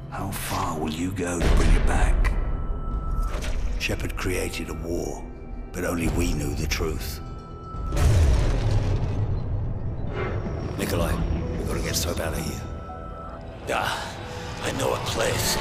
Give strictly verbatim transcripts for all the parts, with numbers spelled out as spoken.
How far will you go to bring it back? Shepard created a war, but only we knew the truth. Nikolai, we've got to get Soap out of here. Ah, I know a place.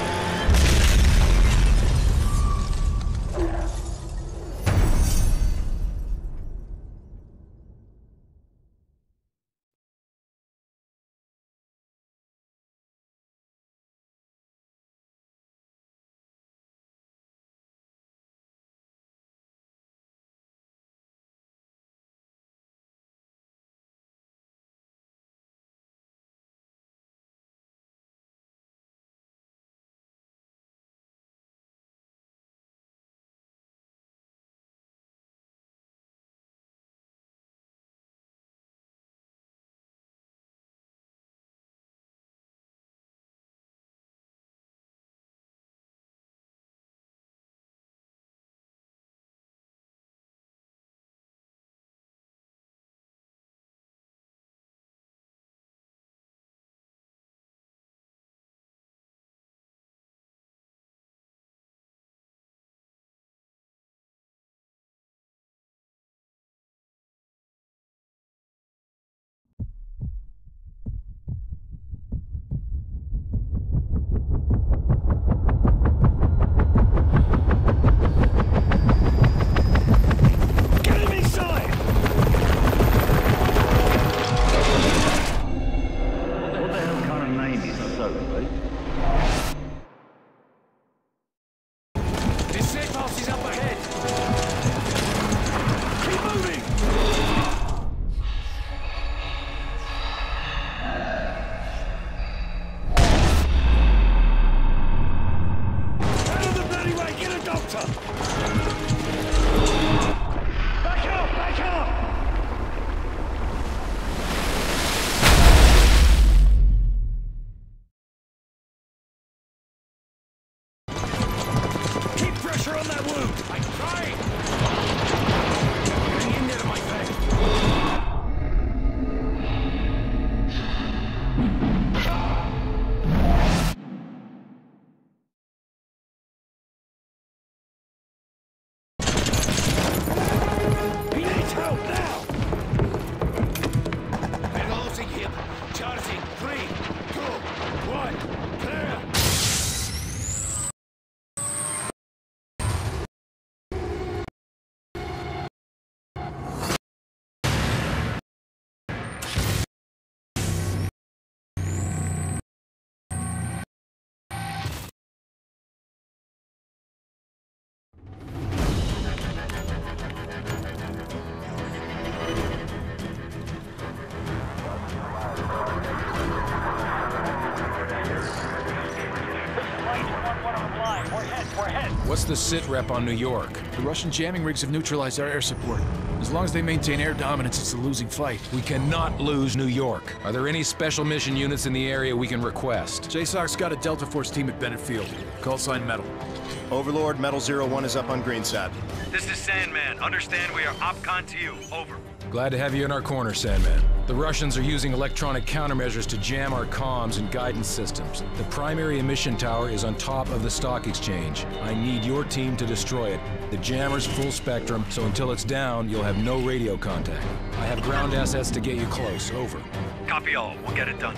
What's the sit rep on New York? The Russian jamming rigs have neutralized our air support. As long as they maintain air dominance, it's a losing fight. We cannot lose New York. Are there any special mission units in the area we can request? J SOC's got a Delta Force team at Bennett Field. Call sign Metal. Overlord, Metal Zero One is up on Greenside. This is Sandman. Understand we are OpCon to you. Over. Glad to have you in our corner, Sandman. The Russians are using electronic countermeasures to jam our comms and guidance systems. The primary emission tower is on top of the stock exchange. I need your team to destroy it. The jammer's full spectrum, so until it's down, you'll have no radio contact. I have ground assets to get you close. Over. Copy all. We'll get it done.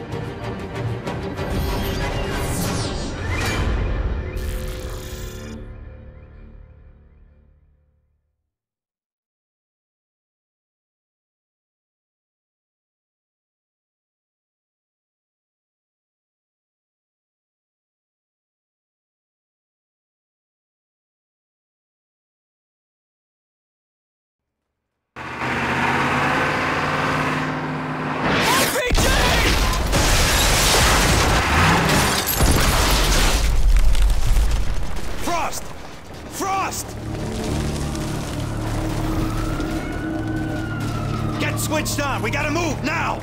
Switched on. We gotta move now.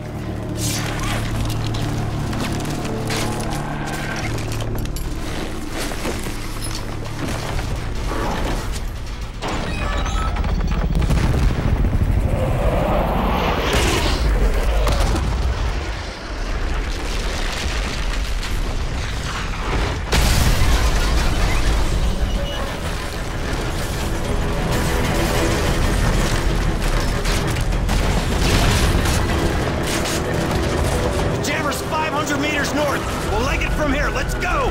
from here. Let's go!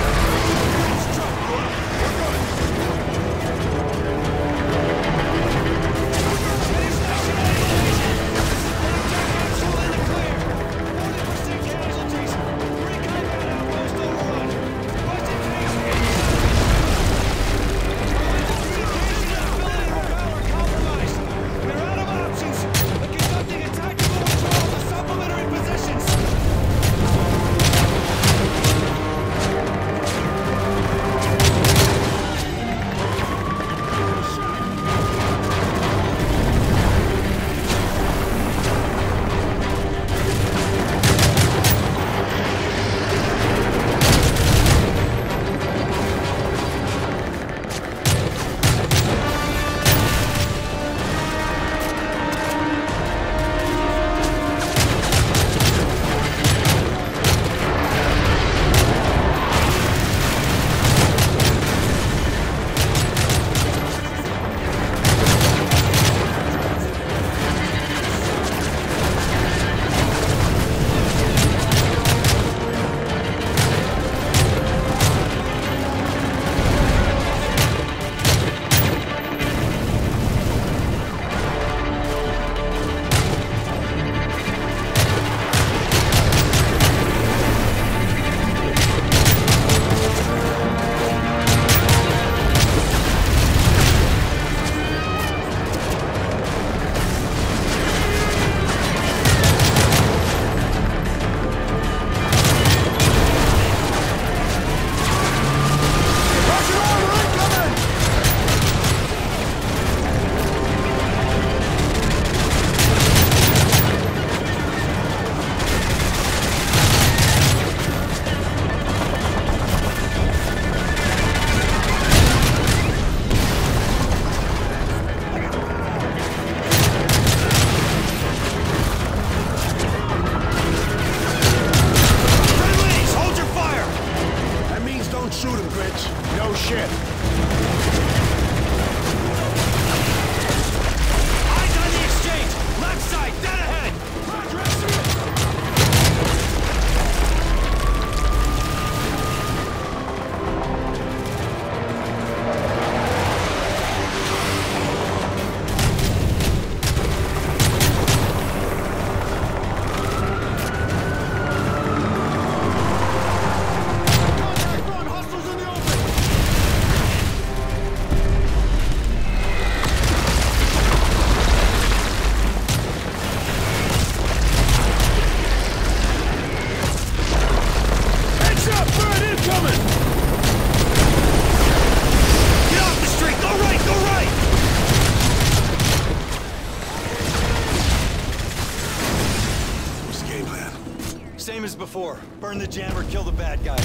Same as before. Burn the jammer, kill the bad guys.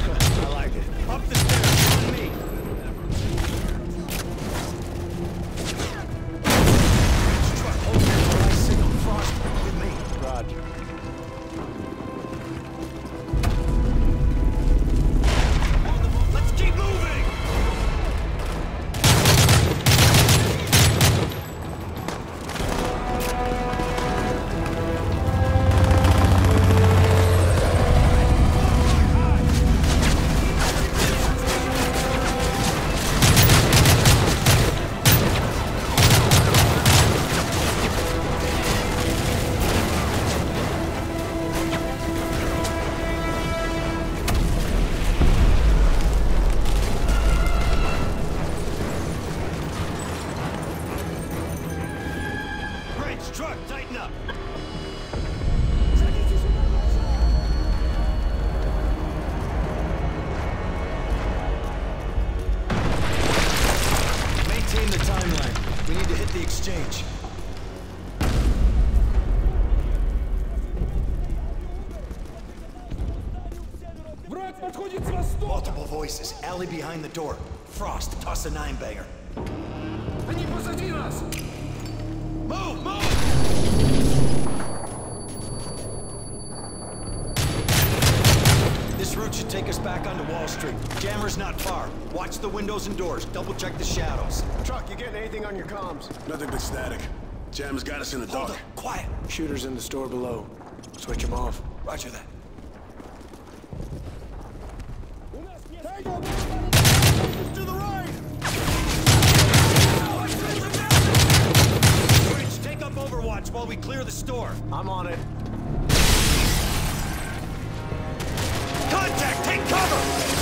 I like it. Up the stairs, on me. Truck, hold here till I signal Frost with me. Roger. Let's keep moving! Truck, tighten up! Maintain the timeline. We need to hit the exchange. Multiple voices. Alley behind the door. Frost, toss a nine banger. Move! Move! This route should take us back onto Wall Street. Jammer's not far. Watch the windows and doors. Double check the shadows. Truck, you getting anything on your comms? Nothing but static. Jammer's got us in the Hold dark. up. Quiet. Shooters in the store below. Switch them off. Roger that. To the right! Bridge, take up Overwatch while we clear the store. I'm on it. Contact! Take cover!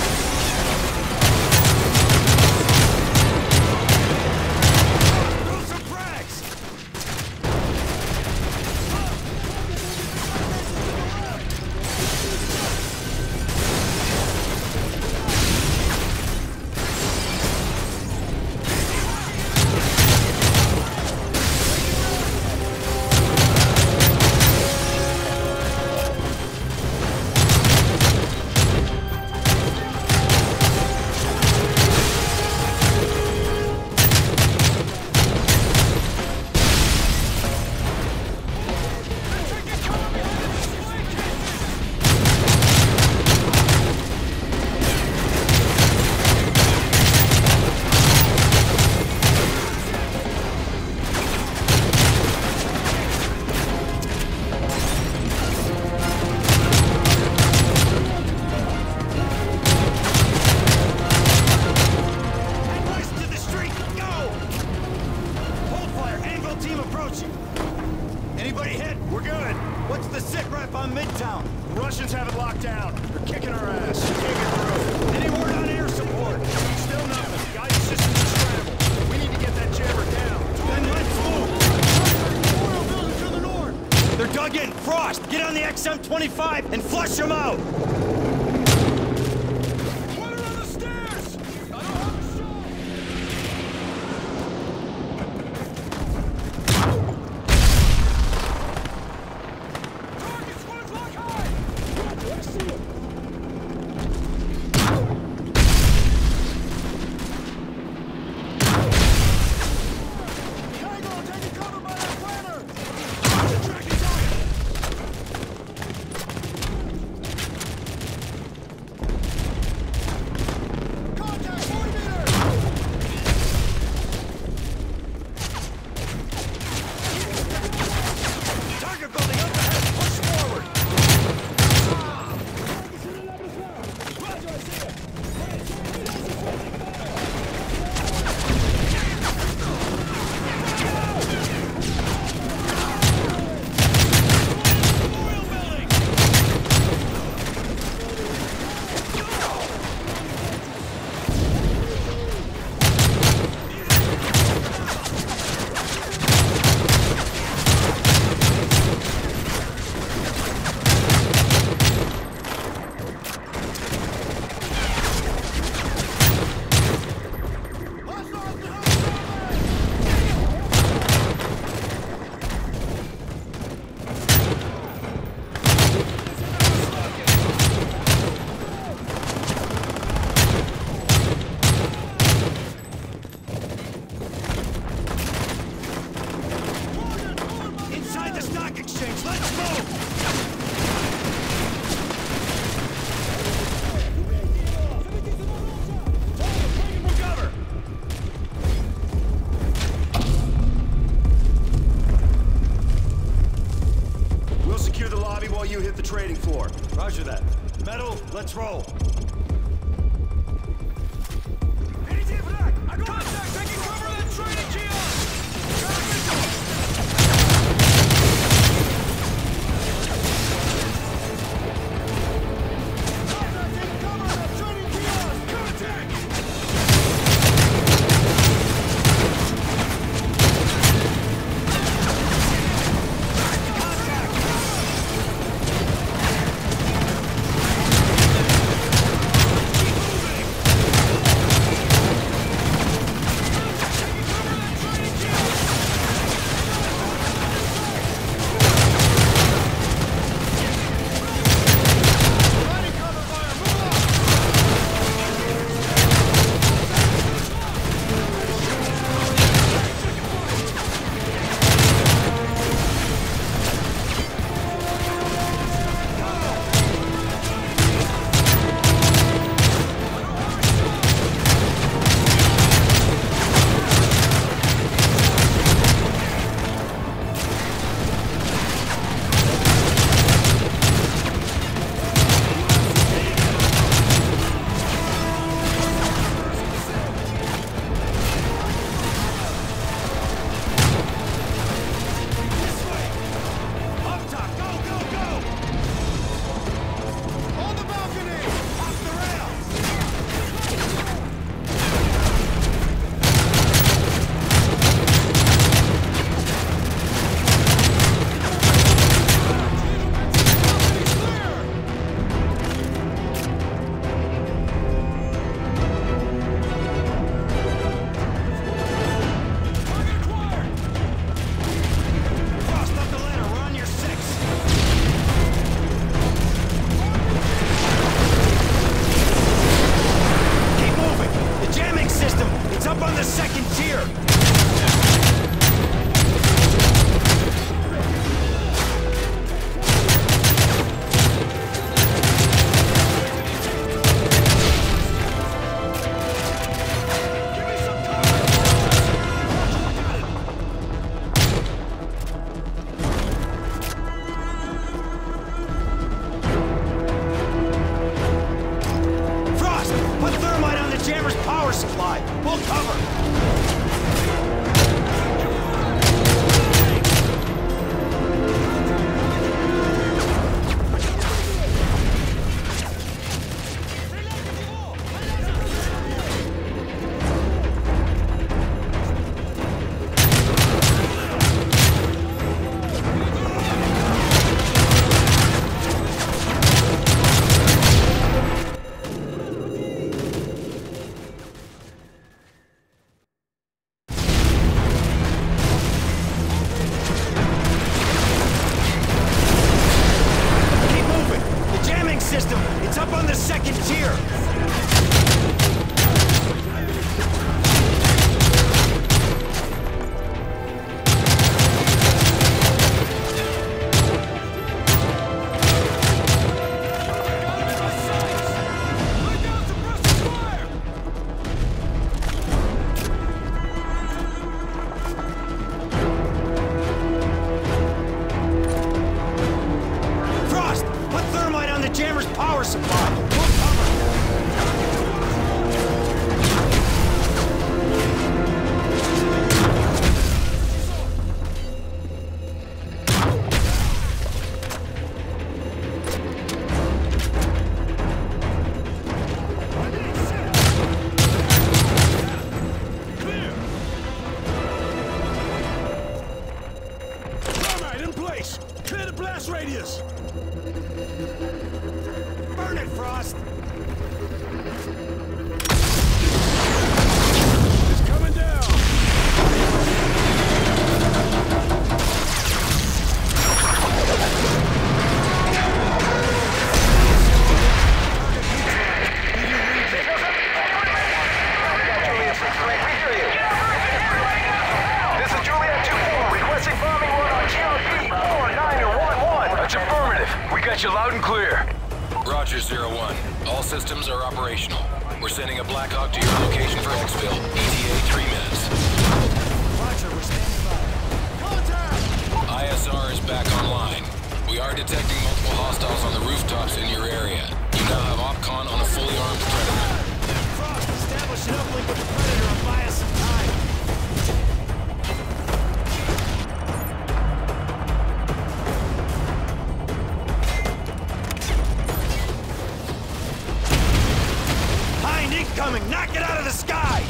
X M twenty-five and flush them out! You hit the trading floor. Roger that. Metal, let's roll. Contact taking cover of that trading kiosk! Contact taking cover of that trading kiosk! Contact! Contact! jammer's power supply. We'll cover. System. It's up on the second tier. Jammer's power supply. We'll cover. Clear. Thermite in place. Clear the blast radius. Burn it, Frost! It's coming down! This is Juliet two four, requesting bombing run on G R P four nine one one. That's affirmative. We got you loud and clear. Roger, Zero One. All systems are operational. We're sending a Black Hawk to your location for exfil. E T A three minutes. Roger, we're standing by. Contact! I S R is back online. We are detecting multiple hostiles on the rooftops in your area. You now have OpCon on a fully armed Predator. Frost, establish an uplink with the Predator and buy us some time. Incoming! Knock it out of the sky!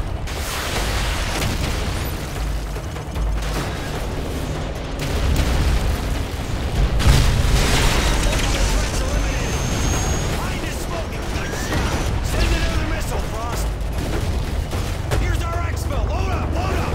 Behind is smoking! Good shot! Send another missile, Frost! Here's our exfil! Load up! Load up!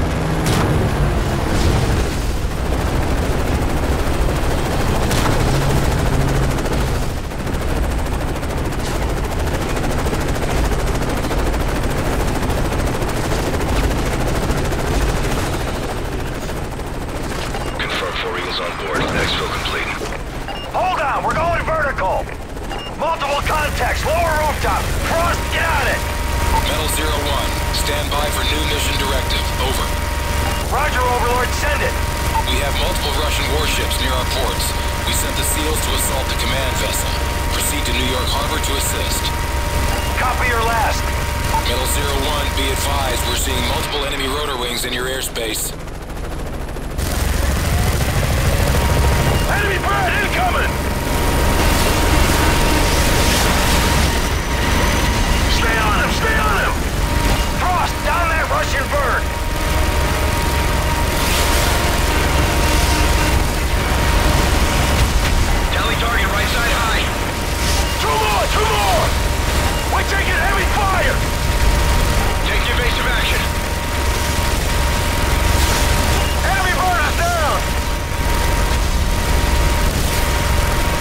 On board. Exfil complete. Hold on, we're going vertical. Multiple contacts, lower rooftop. Frost, get on it. Metal Zero One, stand by for new mission directive. Over. Roger, Overlord, send it. We have multiple Russian warships near our ports. We sent the SEALs to assault the command vessel. Proceed to New York Harbor to assist. Copy your last. Metal Zero One, be advised, we're seeing multiple enemy rotor wings in your airspace. Enemy bird incoming! Stay on him! Stay on him! Frost, down that Russian bird! Tally target right side high. Two more! Two more! We're taking heavy fire! Take evasive action. Heavy bird is down!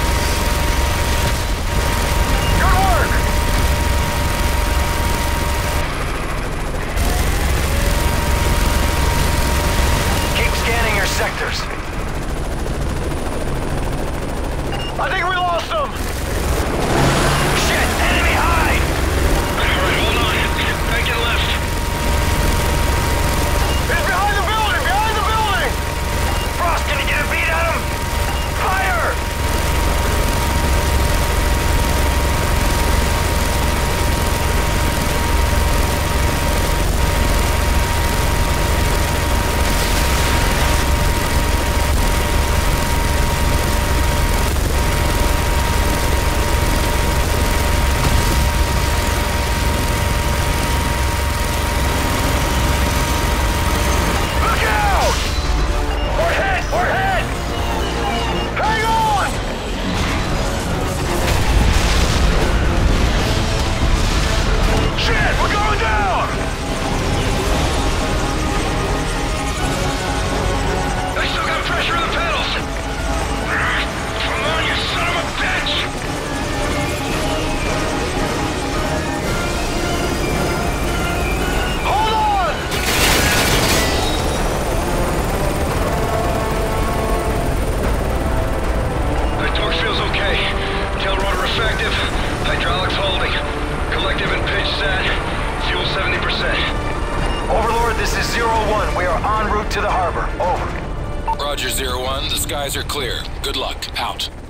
are en route to the harbor. Over. Roger, Zero One. The skies are clear. Good luck. Out.